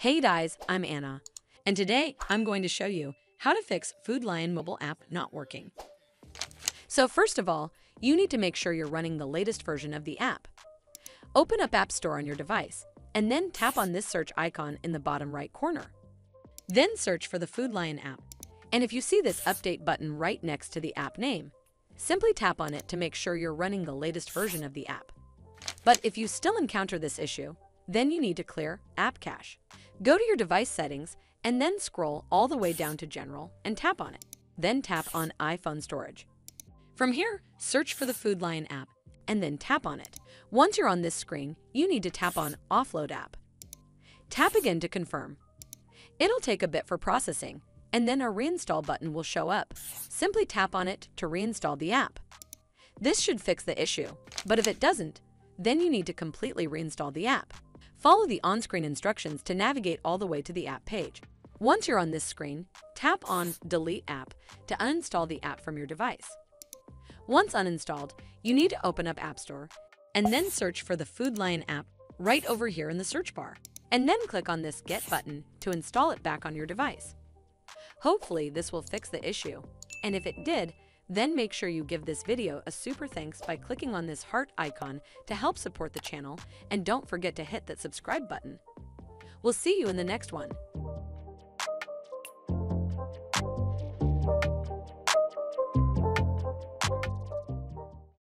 Hey guys, I'm Anna, and today I'm going to show you how to fix Food Lion mobile app not working. So first of all, you need to make sure you're running the latest version of the app. Open up App Store on your device, and then tap on this search icon in the bottom right corner. Then search for the Food Lion app, and if you see this update button right next to the app name, simply tap on it to make sure you're running the latest version of the app. But if you still encounter this issue, then you need to clear App Cache. Go to your device settings and then scroll all the way down to General and tap on it. Then tap on iPhone Storage. From here, search for the Food Lion app and then tap on it. Once you're on this screen, you need to tap on Offload App. Tap again to confirm. It'll take a bit for processing, and then a Reinstall button will show up. Simply tap on it to reinstall the app. This should fix the issue, but if it doesn't, then you need to completely reinstall the app. Follow the on-screen instructions to navigate all the way to the app page. Once you're on this screen, tap on Delete App to uninstall the app from your device. Once uninstalled, you need to open up App Store and then search for the Food Lion app right over here in the search bar, and then click on this Get button to install it back on your device. Hopefully this will fix the issue, and if it did, then make sure you give this video a super thanks by clicking on this heart icon to help support the channel, and don't forget to hit that subscribe button. We'll see you in the next one.